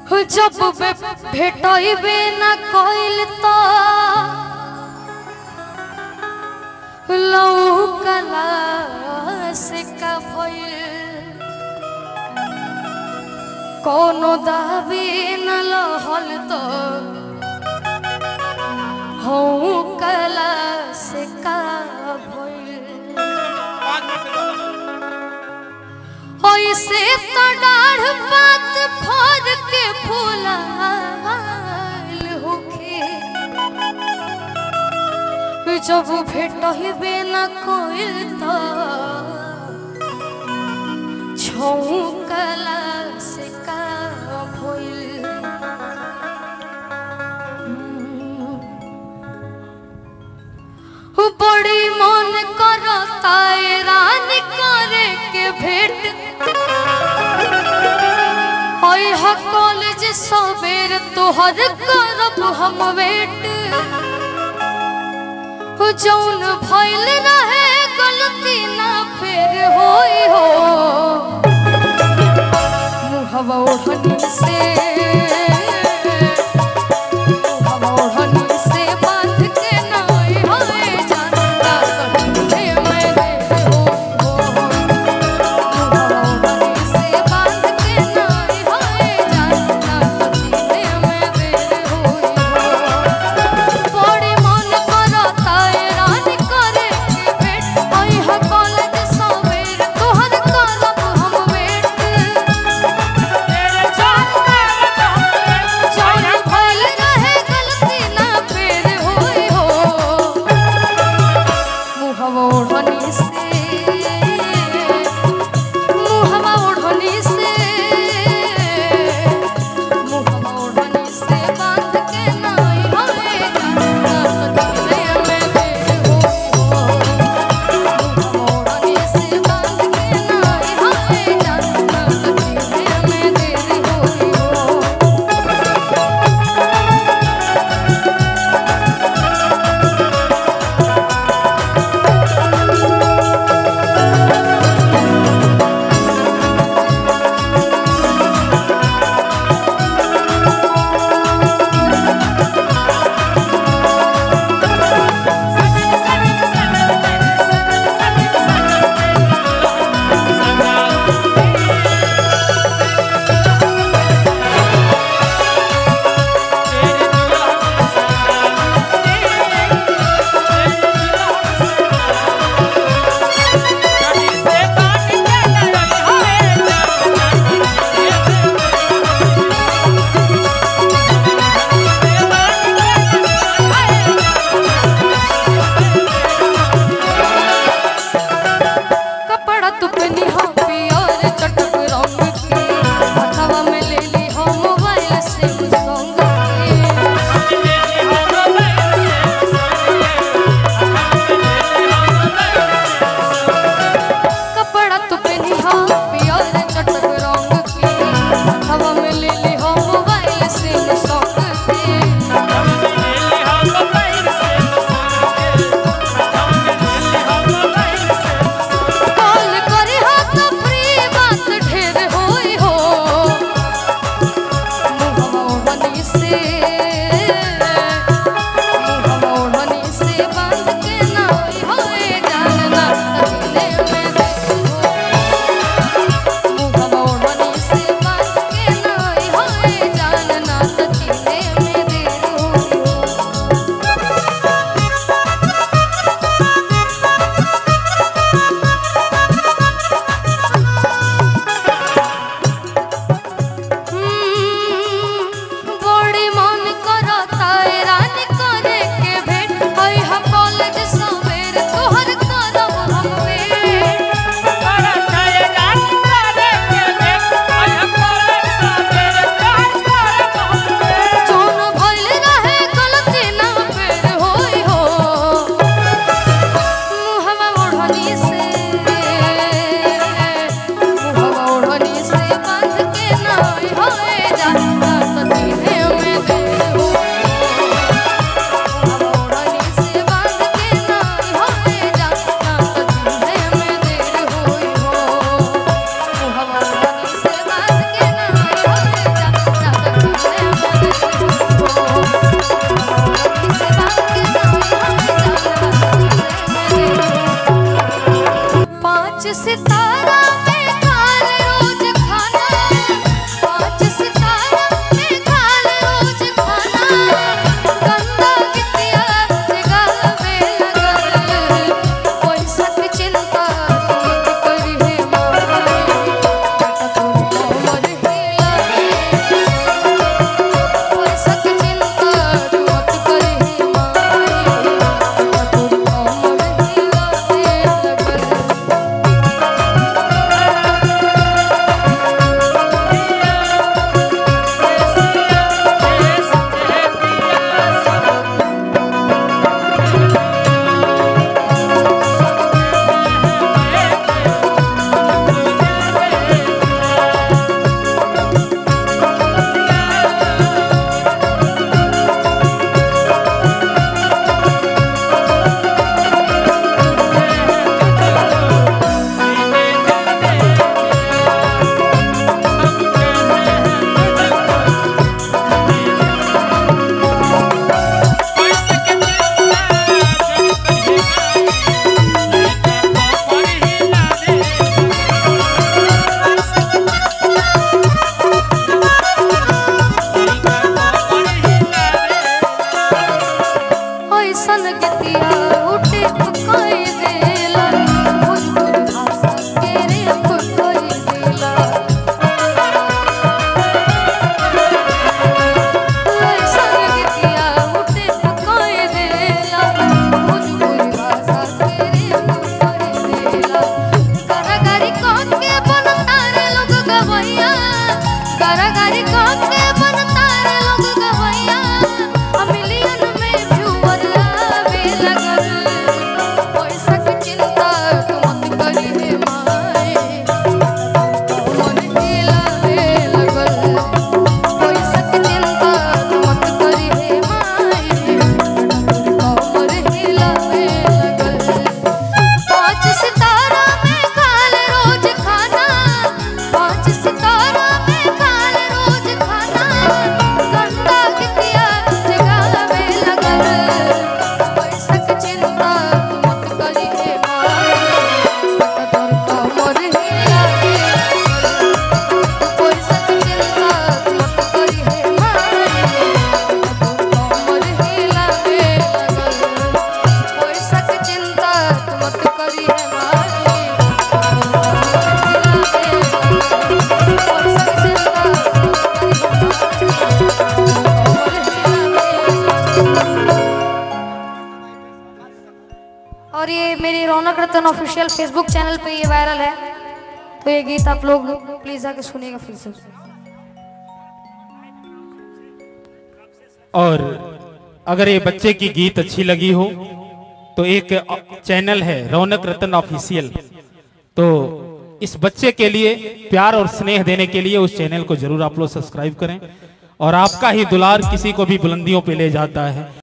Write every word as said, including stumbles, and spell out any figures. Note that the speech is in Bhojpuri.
जब भेटबे न कइल तो लौकला से का भइल कोनो दाबी न लहल तो हूँ कला से का भइल ऐसे तो डाढ़ पात फर के फूलाल होखे जब भेटबे न कइल तो छौकला से का भइल बड़ी मन करता रानी करे के भेंट कॉलेज सवेर तोहर करब हम वेट जौन भइल रहे गलती ना फिर होई हो मुहवा ओढ़नी से मुहवा ओढ़नी से बांध के नाई होए जानता कहीं मैं रे हो मुहवा ओढ़नी से बांध के नाई होए जानता कहीं मैं रे हो बड़ी मन करता रानी करे के भेंट ओई ह कॉलेज सवेर तोहर करब हम वेट तेरे जान में कारागारी के बनता रे लोग गवैया मिलियन में व्यूअर आवे लगल पैसा की चिंता तू मत करी हे माए मन हिलावे लगल पैसा की चिंता तू मत करी हे माए कमर हिलावे लगल पाँच सितारा में खाल रोज खाना पाँच सितारा में खाल रोज खाना गंदा कितिया जगावे लगल पैसा की चिंता तू मत करी हे माए तोर कमर हिलावे पैसा की चिंता तू मत करी हे माए तोर कमर हिलावे लगल पैसा की चिंता तू मत करी हे माए और ये मेरी Raunak Ratan official Facebook channel पे ये वायरल है, तो ये गीत आप लोग प्लीज आके सुनिएगा फिर से। और अगर ये बच्चे की गीत अच्छी लगी हो तो एक चैनल है रौनक रतन ऑफिशियल, तो इस बच्चे के लिए प्यार और स्नेह देने के लिए उस चैनल को जरूर आप लोग सब्सक्राइब करें। और आपका ही दुलार किसी को भी बुलंदियों पे ले जाता है।